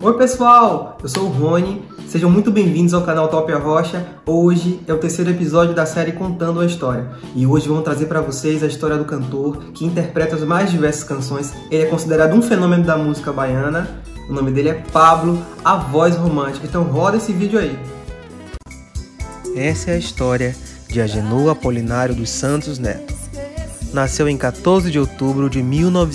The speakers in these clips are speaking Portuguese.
Oi pessoal, eu sou o Rony, sejam muito bem-vindos ao canal Top Arrocha. Hoje é o terceiro episódio da série Contando a História e hoje vamos trazer para vocês a história do cantor que interpreta as mais diversas canções. Ele é considerado um fenômeno da música baiana, o nome dele é Pablo, a voz romântica. Então roda esse vídeo aí. Essa é a história de Agenor Apolinário dos Santos Neto. Nasceu em 14 de outubro de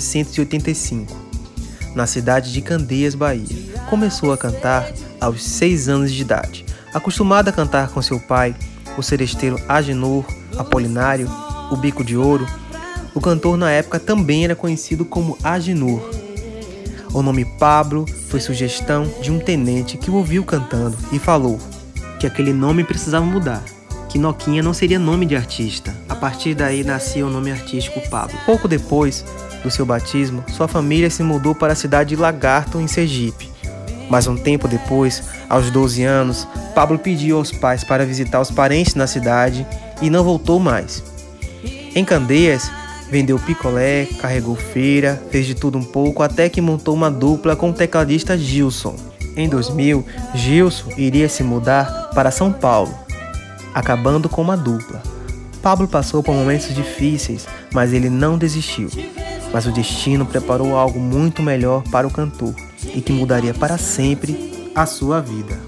1985, na cidade de Candeias, Bahia. Começou a cantar aos 6 anos de idade. Acostumado a cantar com seu pai, o seresteiro Agenor Apolinário, o Bico de Ouro, o cantor na época também era conhecido como Agenor. O nome Pablo foi sugestão de um tenente que o ouviu cantando e falou que aquele nome precisava mudar, que Noquinha não seria nome de artista. A partir daí nascia o nome artístico Pablo. Pouco depois do seu batismo, sua família se mudou para a cidade de Lagarto, em Sergipe. Mas um tempo depois, aos 12 anos, Pablo pediu aos pais para visitar os parentes na cidade e não voltou mais. Em Candeias, vendeu picolé, carregou feira, fez de tudo um pouco, até que montou uma dupla com o tecladista Gilson. Em 2000, Gilson iria se mudar para São Paulo, acabando com uma dupla. Pablo passou por momentos difíceis, mas ele não desistiu. Mas o destino preparou algo muito melhor para o cantor e que mudaria para sempre a sua vida.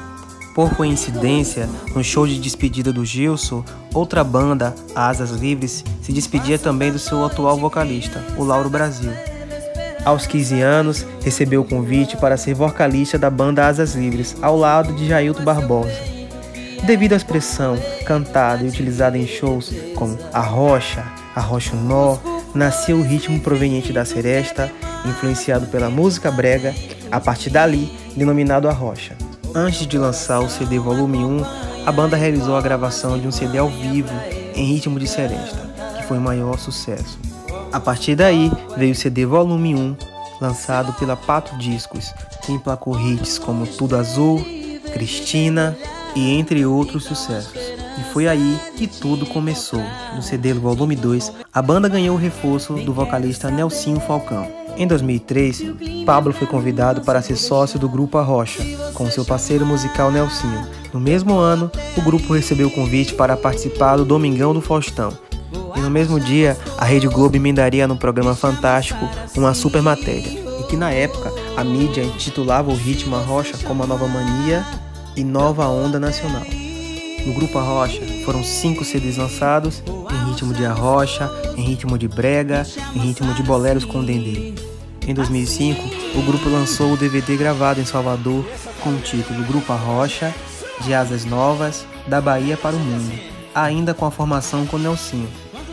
Por coincidência, no show de despedida do Gilson, outra banda, Asas Livres, se despedia também do seu atual vocalista, o Lauro Brasil. Aos 15 anos, recebeu o convite para ser vocalista da banda Asas Livres, ao lado de Jailton Barbosa. Devido à expressão cantada e utilizada em shows como Arrocha, Arrocha o Nó, nasceu o ritmo proveniente da seresta, influenciado pela música brega, a partir dali, denominado Arrocha. Antes de lançar o CD Volume 1, a banda realizou a gravação de um CD ao vivo, em ritmo de seresta, que foi o maior sucesso. A partir daí, veio o CD Volume 1, lançado pela Pato Discos, que emplacou hits como Tudo Azul, Cristina e entre outros sucessos. E foi aí que tudo começou. No CD Volume 2, a banda ganhou o reforço do vocalista Nelsinho Falcão. Em 2003, Pablo foi convidado para ser sócio do Grupo Arrocha, com seu parceiro musical Nelsinho. No mesmo ano, o grupo recebeu o convite para participar do Domingão do Faustão. E no mesmo dia, a Rede Globo emendaria no programa Fantástico uma super matéria, e que na época a mídia intitulava o ritmo Arrocha como a nova mania e nova onda nacional. No Grupo Arrocha foram 5 CDs lançados em ritmo de arrocha, em ritmo de brega, em ritmo de boleros com dendê. Em 2005, o grupo lançou o DVD gravado em Salvador com o título Grupo Arrocha, de Asas Novas, da Bahia para o Mundo, ainda com a formação com Nelsinho.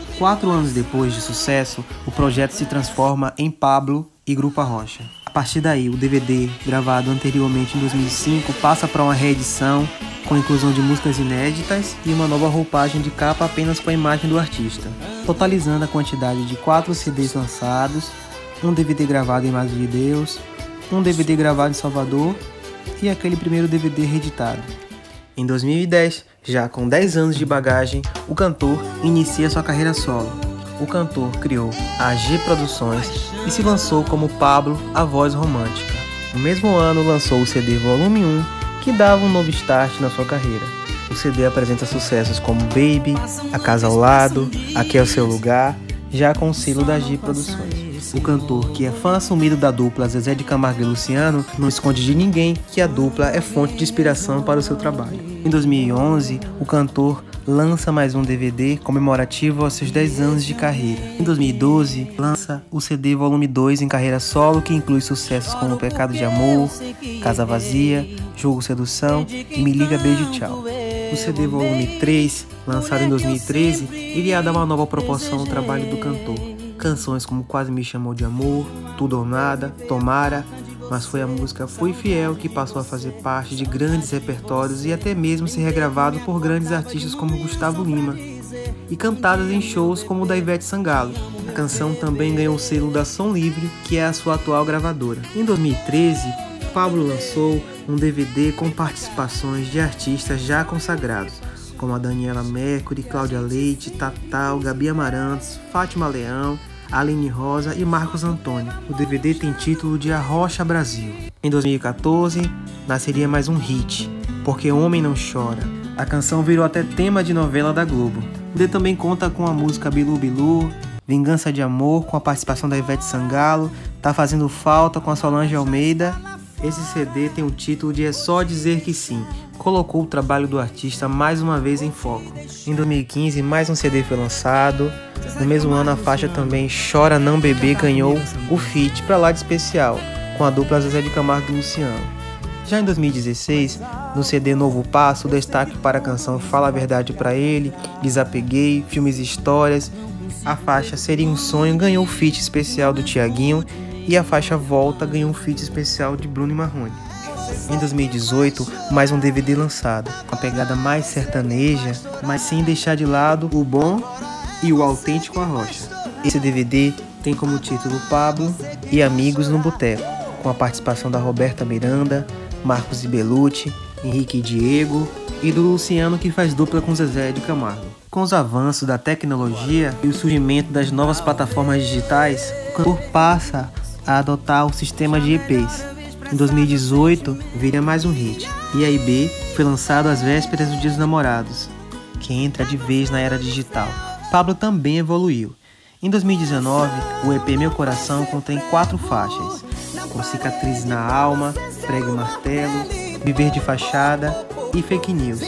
4 anos depois de sucesso, o projeto se transforma em Pablo e Grupo Arrocha. A partir daí, o DVD, gravado anteriormente em 2005, passa para uma reedição com inclusão de músicas inéditas e uma nova roupagem de capa apenas com a imagem do artista, totalizando a quantidade de 4 CDs lançados, um DVD gravado em Madre de Deus, um DVD gravado em Salvador e aquele primeiro DVD reeditado. Em 2010, já com 10 anos de bagagem, o cantor inicia sua carreira solo. O cantor criou a G Produções e se lançou como Pablo, a voz romântica. No mesmo ano, lançou o CD Volume 1, que dava um novo start na sua carreira. O CD apresenta sucessos como Baby, A Casa ao Lado, Aqui é o Seu Lugar, já com o selo da G Produções. O cantor, que é fã assumido da dupla Zezé de Camargo e Luciano, não esconde de ninguém que a dupla é fonte de inspiração para o seu trabalho. Em 2011, o cantor lança mais um DVD comemorativo aos seus 10 anos de carreira. Em 2012, lança o CD Volume 2 em carreira solo, que inclui sucessos como Pecado de Amor, Casa Vazia, Jogo Sedução e Me Liga Beijo Tchau. O CD Volume 3, lançado em 2013, iria dar uma nova proporção ao trabalho do cantor. Canções como Quase Me Chamou de Amor, Tudo ou Nada, Tomara, mas foi a música Fui Fiel que passou a fazer parte de grandes repertórios e até mesmo ser regravado por grandes artistas como Gustavo Lima e cantadas em shows como o da Ivete Sangalo. A canção também ganhou o selo da Som Livre, que é a sua atual gravadora. Em 2013, Pablo lançou um DVD com participações de artistas já consagrados, como a Daniela Mercury, Cláudia Leite, Tatal, Gabi Amarantos, Fátima Leão, Aline Rosa e Marcos Antônio. O DVD tem título de Arrocha Brasil. Em 2014, nasceria mais um hit, Porque Homem Não Chora. A canção virou até tema de novela da Globo. O DVD também conta com a música Bilu Bilu, Vingança de Amor, com a participação da Ivete Sangalo, Tá Fazendo Falta com a Solange Almeida. Esse CD tem o título de É Só Dizer Que Sim. Colocou o trabalho do artista mais uma vez em foco. Em 2015, mais um CD foi lançado. No mesmo ano, a faixa também Chora Não Bebê ganhou o feat Pra Lá de Especial, com a dupla Zezé de Camargo e Luciano. Já em 2016, no CD Novo Passo, o destaque para a canção Fala a Verdade Pra Ele, Desapeguei, Filmes e Histórias. A faixa Seria um Sonho ganhou o feat especial do Thiaguinho e a faixa Volta ganhou um feat especial de Bruno e Marrone. Em 2018, mais um DVD lançado, uma pegada mais sertaneja, mas sem deixar de lado o bom e o autêntico Arrocha. Esse DVD tem como título Pablo e Amigos no Boteco, com a participação da Roberta Miranda, Marcos Ibelucci, Henrique e Diego e do Luciano, que faz dupla com Zezé de Camargo. Com os avanços da tecnologia e o surgimento das novas plataformas digitais, o cantor passa a adotar o sistema de EPs. Em 2018, viria mais um hit, IAB foi lançado às vésperas do Dia dos Namorados, que entra de vez na era digital. Pablo também evoluiu. Em 2019, o EP Meu Coração contém 4 faixas, com Cicatrizes na Alma, Prego e Martelo, Viver de Fachada e Fake News.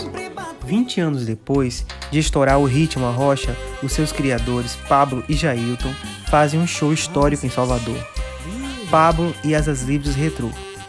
20 anos depois de estourar o ritmo Arrocha, os seus criadores, Pablo e Jailton, fazem um show histórico em Salvador. Pablo e Asas Livres Retrô.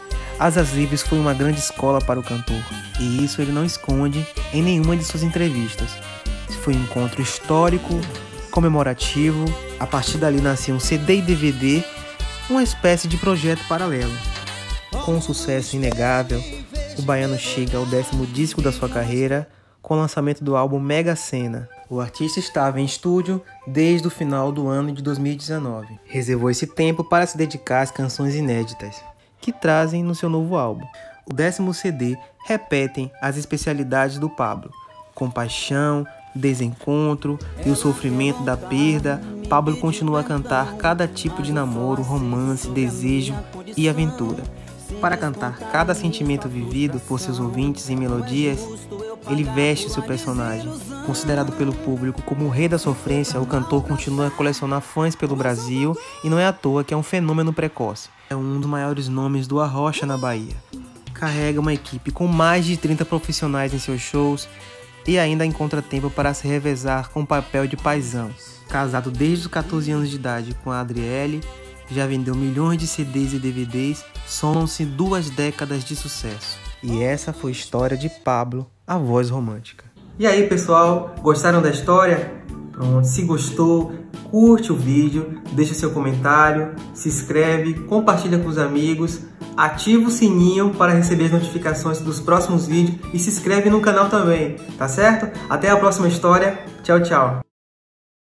Asas Livres foi uma grande escola para o cantor, e isso ele não esconde em nenhuma de suas entrevistas. Foi um encontro histórico, comemorativo. A partir dali nasceu um CD e DVD, uma espécie de projeto paralelo. Com um sucesso inegável, o baiano chega ao 10º disco da sua carreira, com o lançamento do álbum Mega Sena. O artista estava em estúdio desde o final do ano de 2019. Reservou esse tempo para se dedicar às canções inéditas, que trazem no seu novo álbum. O 10º CD repetem as especialidades do Pablo: compaixão, desencontro e o sofrimento da perda. Pablo continua a cantar cada tipo de namoro, romance, desejo e aventura. Para cantar cada sentimento vivido por seus ouvintes em melodias, ele veste seu personagem. Considerado pelo público como o rei da sofrência, o cantor continua a colecionar fãs pelo Brasil e não é à toa que é um fenômeno precoce. É um dos maiores nomes do Arrocha na Bahia. Carrega uma equipe com mais de 30 profissionais em seus shows e ainda encontra tempo para se revezar com o papel de paizão. Casado desde os 14 anos de idade com a Adriele, já vendeu milhões de CDs e DVDs, somam-se 2 décadas de sucesso. E essa foi a história de Pablo, a voz romântica. E aí, pessoal, gostaram da história? Pronto, se gostou, curte o vídeo, deixa seu comentário, se inscreve, compartilha com os amigos, ativa o sininho para receber as notificações dos próximos vídeos e se inscreve no canal também, tá certo? Até a próxima história, tchau, tchau!